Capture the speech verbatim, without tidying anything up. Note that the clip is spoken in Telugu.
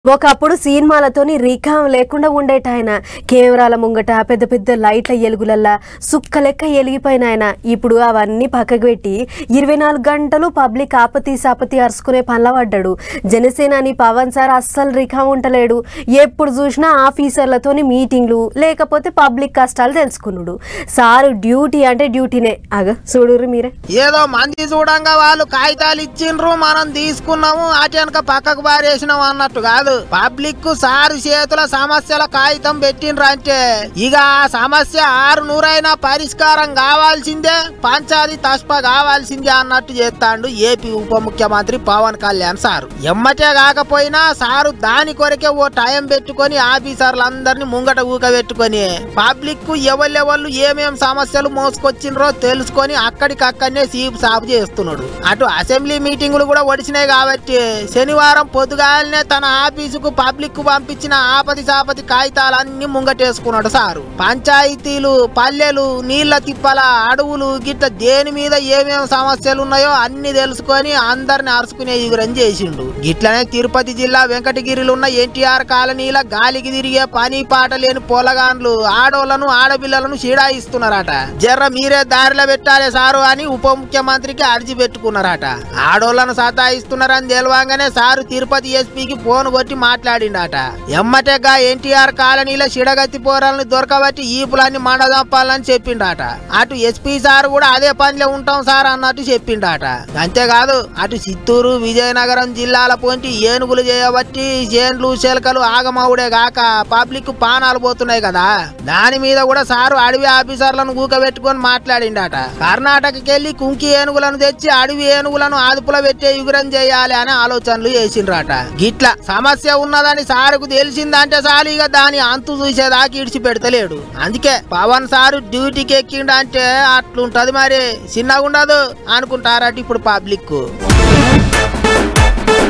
ఒకప్పుడు సినిమాలతోని రికాం లేకుండా ఉండేటాయన కెమెరాల ముంగట పెద్ద పెద్ద లైట్ల ఎలుగులల్లా సుక్క లెక్క ఎలిగిపోయిన ఆయన ఇప్పుడు అవన్నీ పక్కకు పెట్టి ఇరవై నాలుగు గంటలు పబ్లిక్ ఆపతి సాపతి అరుచుకునే పనిలో పడ్డాడు. జనసేనాని పవన్ సార్ అస్సలు రికాం ఉంటలేడు. ఎప్పుడు చూసినా ఆఫీసర్లతోని మీటింగ్లు లేకపోతే పబ్లిక్ కష్టాలు తెలుసుకున్నాడు. సారు డ్యూటీ అంటే డ్యూటీనే. అగ చూడుర్రి మీరే. ఏదో మంది చూడంగా వాళ్ళు కాగితాలు ఇచ్చిండ్రు, మనం తీసుకున్నాము, అటు వెనక పక్కకు బారేసినాం అన్నట్టు కాదు. పబ్లిక్ సారు చేతుల సమస్యల కాగితం పెట్టిండ్రు అంటే ఇక ఆ సమస్య ఆరు నూరైనా పరిష్కారం కావాల్సిందే, పంచాది తస్ప కావాల్సిందే అన్నట్టు చేస్తాడు ఏపీ ఉప ముఖ్యమంత్రి పవన్ కళ్యాణ్ సారు. ఎమ్మటే కాకపోయినా సారు దాని కొరకే ఓ టైం పెట్టుకొని ఆఫీసర్లందరినీ ముంగట ఊక పెట్టుకొని పబ్లిక్ ఎవళ్ళెవళ్ళు ఏమేం సమస్యలు మోసుకొచ్చిండ్రో తెలుసుకొని అక్కడికక్కడనే సీపు సాపు చేస్తున్నాడు. అటు అసెంబ్లీ మీటింగులు కూడా ఒడిచినాయి కాబట్టి శనివారం పొద్దుగాలనే తన ఆఫీసుకు పబ్లిక్ కు పంపించిన ఆపతి సాపతి కాగితాలన్నీ ముంగటేసుకున్నాడు సారు. పంచాయతీలు, పల్లెలు, నీళ్ల తిప్పల, అడవులు గిట్ల దేని మీద ఏమేమి సమస్యలు ఉన్నాయో అన్ని తెలుసుకొని అందరిని అరుచుకునే ఎగురని చేసిండు. గిట్లనే తిరుపతి జిల్లా వెంకటగిరిలో ఉన్న ఎన్టీఆర్ కాలనీల గాలికి తిరిగే పని పాట లేని పొలగాండ్లు ఆడోళ్లను ఆడపిల్లలను చీడాయిస్తున్నారట. జర్ర మీరే దారిలో పెట్టాలి సారు అని ఉప ముఖ్యమంత్రికి అర్జీ పెట్టుకున్నారట. ఆడోళ్లను సతాయిస్తున్నారని తెలవంగానే సారు తిరుపతి ఎస్పీకి ఫోన్ కొట్టి మాట్లాడిండట. ఎమ్మటెగా ఎన్టీఆర్ కాలనీల చిడగత్తి పోరాలను దొరకబట్టి ఈపులన్నీ మండదంపాలని చెప్పిండట. అటు ఎస్పీ సార్ కూడా అదే పనిలో ఉంటాం సార్ అన్నట్టు చెప్పిండట. అంతేకాదు అటు చిత్తూరు, విజయనగరం జిల్లాల పొంటి ఏనుగులు చేయబట్టి చేన్లు చెలకలు ఆగమవుడే గాక పబ్లిక్ పానాలు పోతున్నాయి కదా, దాని మీద కూడా సారు అడవి ఆఫీసర్లను కూకబెట్టుకొని మాట్లాడిండట. కర్ణాటకకెళ్లి కుంకి ఏనుగులను తెచ్చి అడవి ఏనుగులను అదుపులో పెట్టే యుగురం చేయాలి అనే ఆలోచనలు చేసిండ్రట. గిట్ల సమస్య ఉన్నదని సారుకు తెలిసిందంటే సాలు ఇక దాని అంతు చూసేదాకా ఇడిచి పెడతలేడు. అందుకే పవన్ సారు డ్యూటీకి ఎక్కిండంటే అట్లుంటది, మరి చిన్నగా ఉండదు అనుకుంటారట ఇప్పుడు పబ్లిక్.